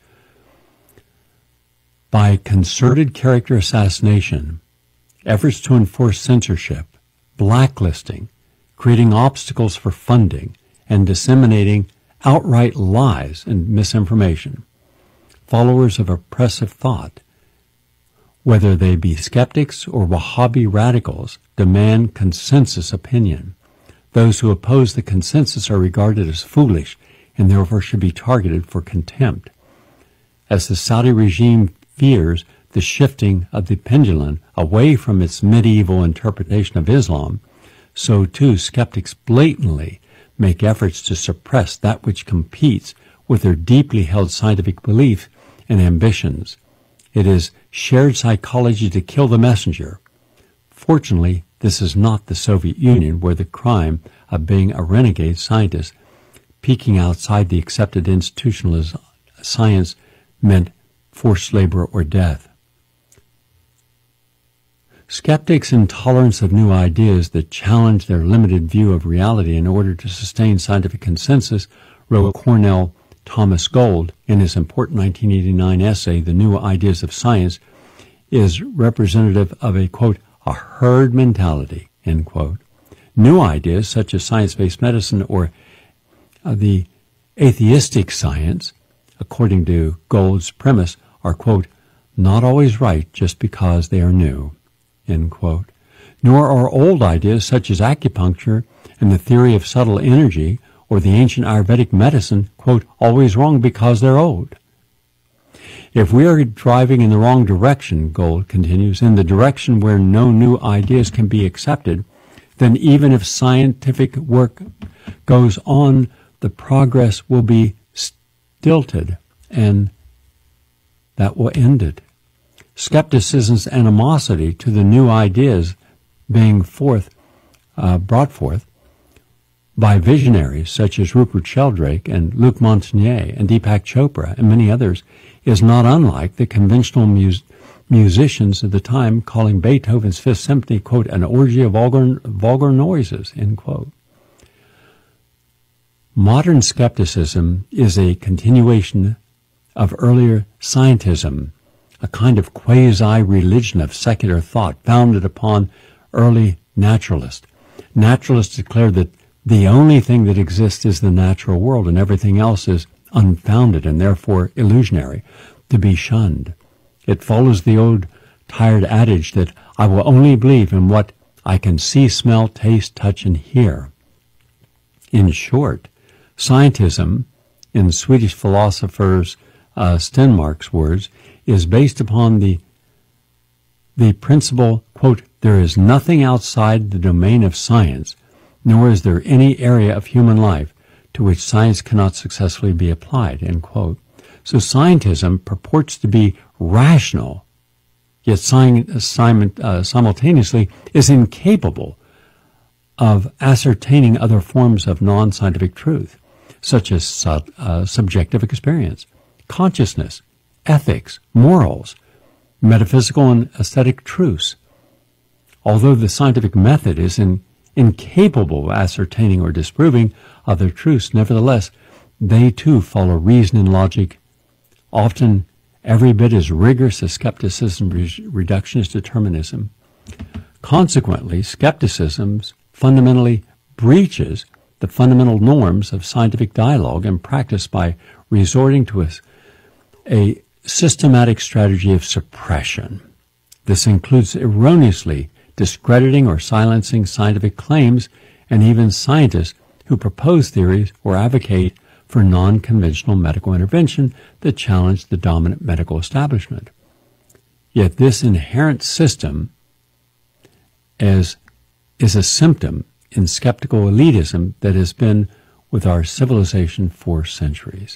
By concerted character assassination, efforts to enforce censorship, blacklisting, creating obstacles for funding, and disseminating outright lies and misinformation, followers of oppressive thought, whether they be skeptics or Wahhabi radicals, demand consensus opinion. Those who oppose the consensus are regarded as foolish and therefore should be targeted for contempt. As the Saudi regime fears the shifting of the pendulum away from its medieval interpretation of Islam, so too skeptics blatantly make efforts to suppress that which competes with their deeply held scientific beliefs and ambitions. It is shared psychology to kill the messenger. Fortunately, this is not the Soviet Union, where the crime of being a renegade scientist peeking outside the accepted institutionalized science meant forced labor or death. Skeptics' intolerance of new ideas that challenge their limited view of reality in order to sustain scientific consensus, wrote Cornell Thomas Gold in his important 1989 essay, The New Ideas of Science, is representative of a, quote, a herd mentality, end quote. New ideas such as science-based medicine or the atheistic science, according to Gold's premise, are, quote, not always right just because they are new, end quote. Nor are old ideas such as acupuncture and the theory of subtle energy or the ancient Ayurvedic medicine, quote, always wrong because they're old. If we are driving in the wrong direction, Gold continues, in the direction where no new ideas can be accepted, then even if scientific work goes on, the progress will be stilted, and that will end it. Skepticism's animosity to the new ideas being brought forth by visionaries such as Rupert Sheldrake and Luc Montagnier and Deepak Chopra and many others is not unlike the conventional musicians of the time calling Beethoven's Fifth Symphony, quote, an orgy of vulgar noises, end quote. Modern skepticism is a continuation of earlier scientism, a kind of quasi-religion of secular thought founded upon early naturalists. Naturalists declared that the only thing that exists is the natural world, and everything else is unfounded and therefore illusionary, to be shunned. It follows the old tired adage that I will only believe in what I can see, smell, taste, touch, and hear. In short, scientism, in Swedish philosopher's Stenmark's words, is based upon the principle, quote, there is nothing outside the domain of science, nor is there any area of human life to which science cannot successfully be applied, end quote. So scientism purports to be rational, yet simultaneously is incapable of ascertaining other forms of non-scientific truth, such as subjective experience, consciousness, ethics, morals, metaphysical and aesthetic truths. Although the scientific method is incapable of ascertaining or disproving other truths, nevertheless, they too follow reason and logic, often every bit as rigorous as skepticism, reductionist determinism. Consequently, skepticism fundamentally breaches the fundamental norms of scientific dialogue and practice by resorting to a systematic strategy of suppression. This includes erroneously discrediting or silencing scientific claims and even scientists who propose theories or advocate for non-conventional medical intervention that challenge the dominant medical establishment. Yet this inherent system is a symptom in skeptical elitism that has been with our civilization for centuries.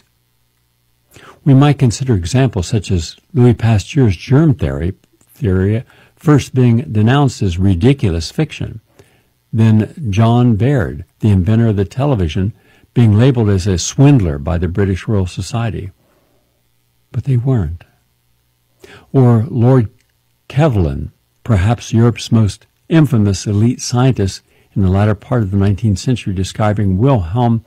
We might consider examples such as Louis Pasteur's germ theory first being denounced as ridiculous fiction, then John Baird, the inventor of the television, being labeled as a swindler by the British Royal Society. But they weren't. Or Lord Kelvin, perhaps Europe's most infamous elite scientist in the latter part of the 19th century, describing Wilhelm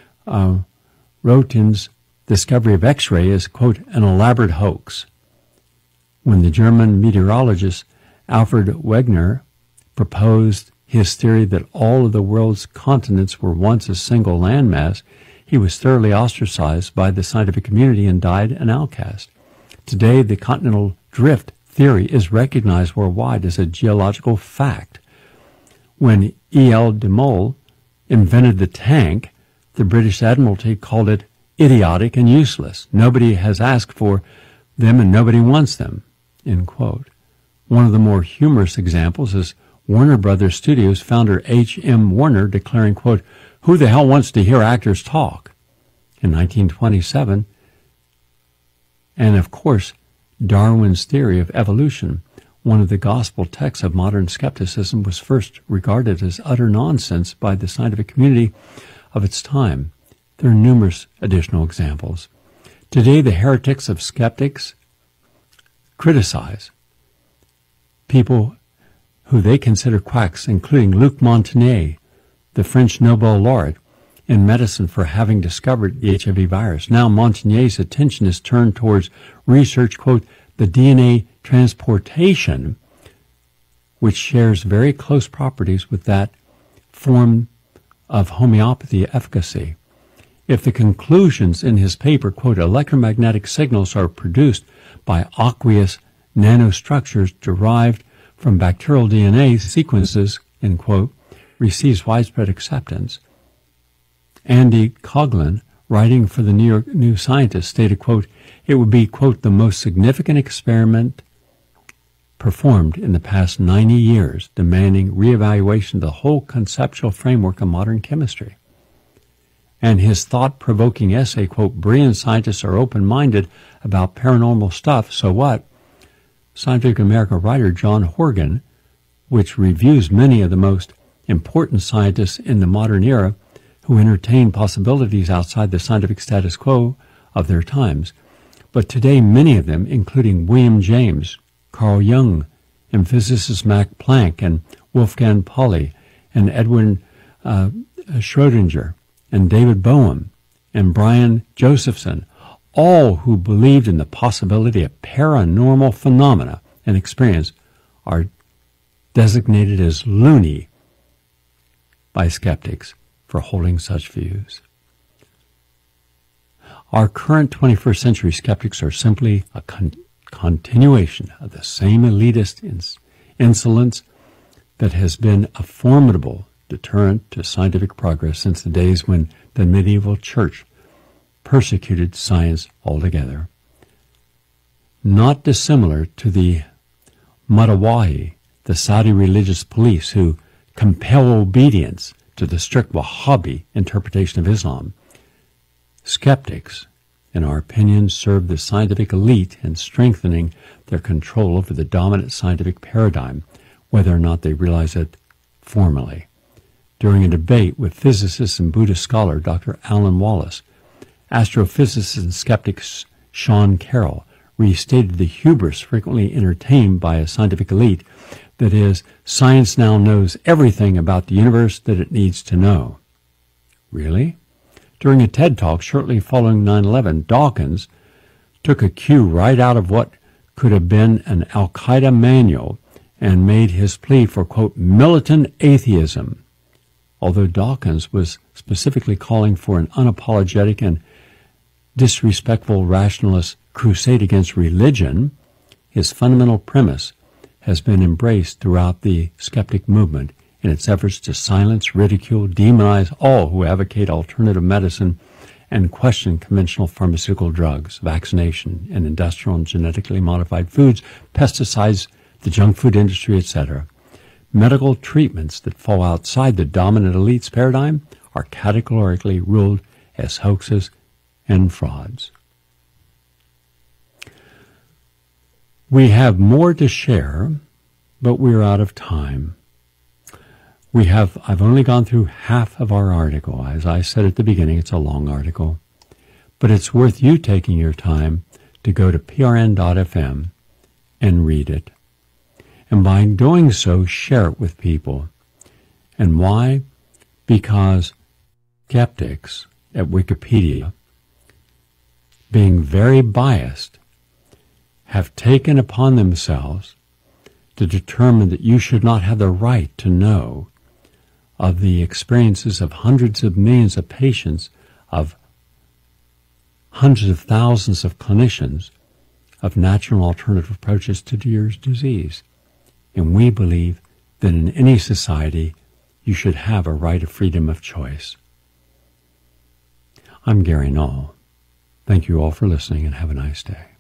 Röntgen's discovery of X-ray as, quote, an elaborate hoax. When the German meteorologist Alfred Wegener proposed his theory that all of the world's continents were once a single landmass, he was thoroughly ostracized by the scientific community and died an outcast. Today, the continental drift theory is recognized worldwide as a geological fact. When E.L. de Mol invented the tank, the British Admiralty called it idiotic and useless. Nobody has asked for them and nobody wants them, end quote. One of the more humorous examples is Warner Brothers Studios founder H.M. Warner declaring, quote, who the hell wants to hear actors talk? In 1927, and of course, Darwin's theory of evolution, one of the gospel texts of modern skepticism, was first regarded as utter nonsense by the scientific community of its time. There are numerous additional examples. Today, the heretics of skeptics criticize people who they consider quacks, including Luc Montagnier, the French Nobel laureate in medicine, for having discovered the HIV virus. Now Montagnier's attention is turned towards research, quote, the DNA transportation, which shares very close properties with that form of homeopathy efficacy. If the conclusions in his paper, quote, electromagnetic signals are produced by aqueous nanostructures derived from bacterial DNA sequences, end quote, receives widespread acceptance. Andy Coghlan, writing for the New York New Scientist, stated, quote, it would be, quote, the most significant experiment performed in the past 90 years, demanding reevaluation of the whole conceptual framework of modern chemistry. And his thought-provoking essay, quote, brilliant scientists are open-minded about paranormal stuff, so what? Scientific American writer John Horgan, which reviews many of the most important scientists in the modern era who entertain possibilities outside the scientific status quo of their times. But today, many of them, including William James, Carl Jung, and physicists Max Planck and Wolfgang Pauli, and Edwin Schrödinger, and David Bohm, and Brian Josephson, all who believed in the possibility of paranormal phenomena and experience, are designated as loony by skeptics for holding such views. Our current 21st century skeptics are simply a continuation of the same elitist insolence that has been a formidable deterrent to scientific progress since the days when the medieval church persecuted science altogether. Not dissimilar to the Mutawahi, the Saudi religious police who compel obedience to the strict Wahhabi interpretation of Islam. Skeptics, in our opinion, serve the scientific elite in strengthening their control over the dominant scientific paradigm, whether or not they realize it formally. During a debate with physicist and Buddhist scholar Dr. Alan Wallace, astrophysicist and skeptic Sean Carroll restated the hubris frequently entertained by a scientific elite, that is, science now knows everything about the universe that it needs to know. Really? During a TED Talk shortly following 9/11, Dawkins took a cue right out of what could have been an Al-Qaeda manual and made his plea for, quote, militant atheism. Although Dawkins was specifically calling for an unapologetic and disrespectful rationalist crusade against religion, his fundamental premise has been embraced throughout the skeptic movement in its efforts to silence, ridicule, demonize all who advocate alternative medicine and question conventional pharmaceutical drugs, vaccination, and industrial and genetically modified foods, pesticides, the junk food industry, etc. Medical treatments that fall outside the dominant elite's paradigm are categorically ruled as hoaxes and frauds. We have more to share, but we're out of time. I've only gone through half of our article. As I said at the beginning, it's a long article. But it's worth you taking your time to go to prn.fm and read it. And by doing so, share it with people. And why? Because skeptics at Wikipedia, being very biased, have taken upon themselves to determine that you should not have the right to know of the experiences of hundreds of millions of patients, of hundreds of thousands of clinicians, of natural alternative approaches to your disease. And we believe that in any society, you should have a right of freedom of choice. I'm Gary Null. Thank you all for listening and have a nice day.